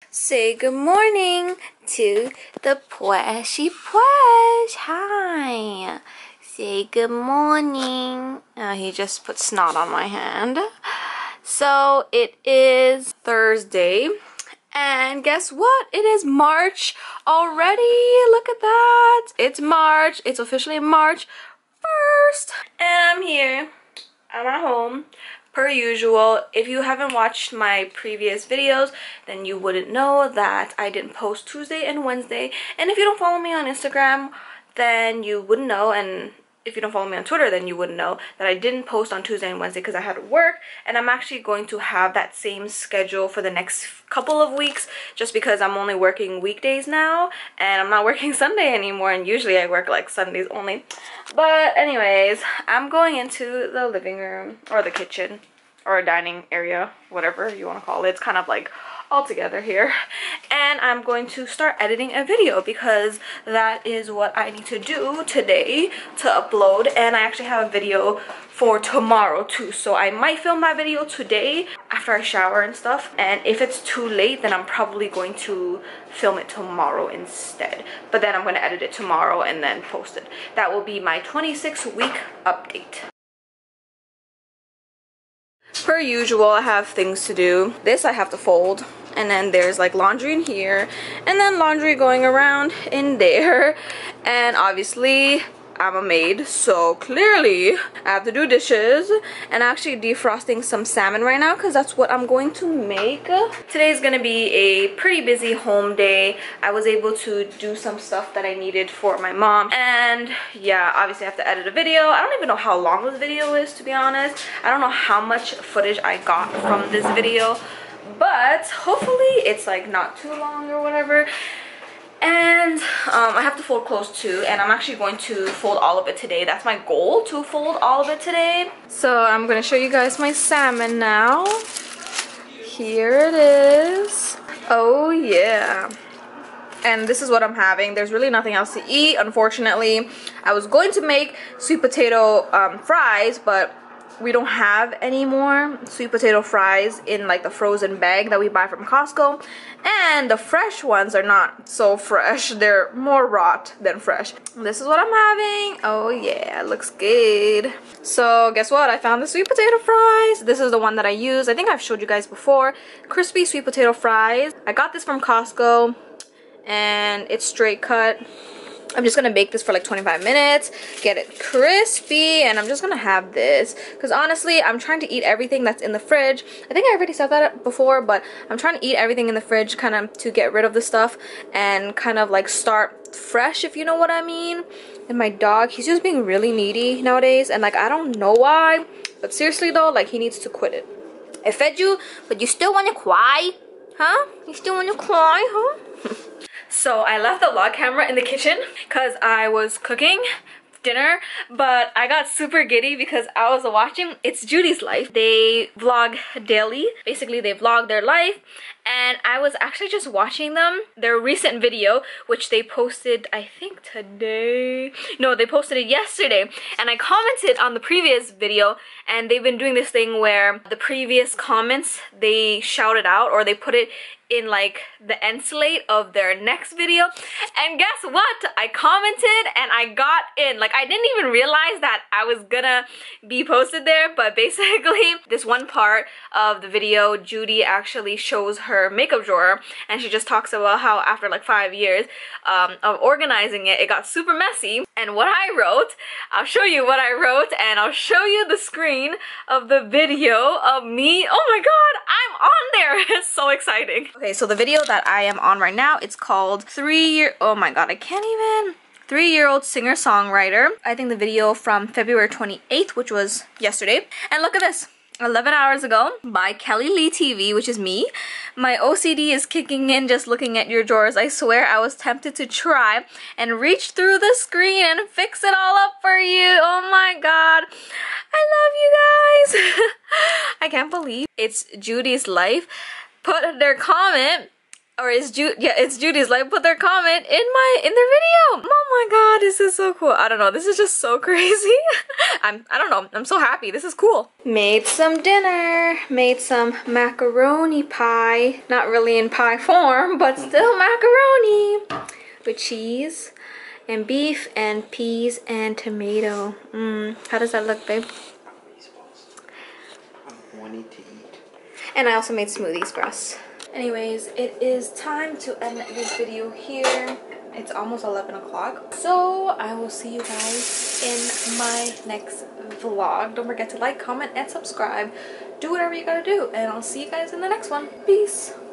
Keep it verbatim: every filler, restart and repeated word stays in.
Say good morning to the Pweshy Pwesh. Hi. Say good morning. Oh, he just put snot on my hand. So it is Thursday. And guess what? It is March already. Look at that. It's March. It's officially March first. And I'm here. I'm at home. Per usual, if you haven't watched my previous videos, then you wouldn't know that I didn't post Tuesday and Wednesday. And if you don't follow me on Instagram, then you wouldn't know. And if you don't follow me on Twitter, then you wouldn't know that I didn't post on Tuesday and Wednesday because I had to work. And I'm actually going to have that same schedule for the next couple of weeks just because I'm only working weekdays now and I'm not working Sunday anymore, and usually I work like Sundays only. But anyways, I'm going into the living room or the kitchen or a dining area, whatever you want to call it. It's kind of like all together here, and I'm going to start editing a video because that is what I need to do today to upload. And I actually have a video for tomorrow too, so I might film my video today after I shower and stuff, and if it's too late then I'm probably going to film it tomorrow instead, but then I'm going to edit it tomorrow and then post it. That will be my twenty-six week update. Per usual, I have things to do. This I have to fold, and then there's like laundry in here, and then laundry going around in there, and obviously I'm a maid, so clearly I have to do dishes. And actually defrosting some salmon right now because that's what I'm going to make. Today's gonna be a pretty busy home day. I was able to do some stuff that I needed for my mom, and yeah, obviously I have to edit a video. I don't even know how long this video is, to be honest. I don't know how much footage I got from this video, but hopefully it's like not too long or whatever. And um, I have to fold clothes too, and I'm actually going to fold all of it today. That's my goal, to fold all of it today. So I'm going to show you guys my salmon now. Here it is. Oh yeah. And this is what I'm having. There's really nothing else to eat, unfortunately. I was going to make sweet potato um, fries, but we don't have any more sweet potato fries in like the frozen bag that we buy from Costco, and the fresh ones are not so fresh. They're more rot than fresh. This is what I'm having. Oh yeah, it looks good. So guess what? I found the sweet potato fries. This is the one that I use. I think I've showed you guys before. Crispy sweet potato fries. I got this from Costco, and it's straight cut. I'm just gonna bake this for like twenty-five minutes, get it crispy, and I'm just gonna have this because honestly I'm trying to eat everything that's in the fridge. I think I already said that before, but I'm trying to eat everything in the fridge kind of to get rid of the stuff and kind of like start fresh, if you know what I mean. And my dog, he's just being really needy nowadays, and like I don't know why, but seriously though, like he needs to quit it. I fed you, but you still want to cry? Huh? You still want to cry, huh? So I left the log camera in the kitchen because I was cooking dinner, but I got super giddy because I was watching Itsjudyslife. They vlog daily. Basically, they vlog their life, and I was actually just watching them, their recent video, which they posted, I think today. No, they posted it yesterday, and I commented on the previous video, and they've been doing this thing where the previous comments, they shout it out, or they put it in like the end slate of their next video. And guess what? I commented and I got in. Like I didn't even realize that I was gonna be posted there, but basically this one part of the video, Judy actually shows her makeup drawer, and she just talks about how after like five years um, of organizing it, it got super messy. And what I wrote, I'll show you what I wrote, and I'll show you the screen of the video of me. Oh my god, I'm on there. It's so exciting. Okay, so the video that I am on right now, it's called Three Year, oh my god, I can't even, Three-Year-Old Singer-Songwriter. I think the video from February twenty-eighth, which was yesterday. And look at this, eleven hours ago, by kellyletv, which is me. My O C D is kicking in just looking at your drawers. I swear I was tempted to try and reach through the screen and fix it all up for you. Oh my god, I love you guys. I can't believe Itsjudyslife put their comment or it's Ju yeah, it's Itsjudyslife put their comment in my in their video. Oh my god, this is so cool. I don't know, this is just so crazy. I'm I don't know, I'm so happy. This is cool. Made some dinner. Made some macaroni pie. Not really in pie form, but still macaroni with cheese and beef and peas and tomato. Mmm, how does that look, babe? I'm wanting to eat. And I also made smoothies for us. Anyways, it is time to end this video here. It's almost eleven o'clock. So I will see you guys in my next vlog. Don't forget to like, comment, and subscribe. Do whatever you gotta do. And I'll see you guys in the next one. Peace.